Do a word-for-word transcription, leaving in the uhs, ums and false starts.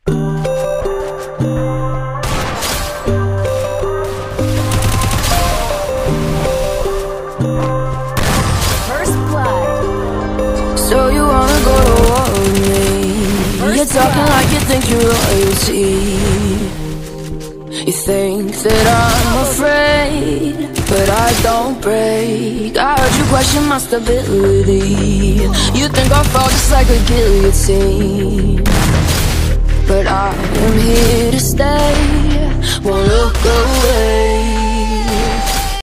So you wanna go to war with me? You're talking like you think you're royalty. You think that I'm afraid, but I don't break. I heard you question my stability. You think I'll fall just like a guillotine, but I am here to stay, won't look away.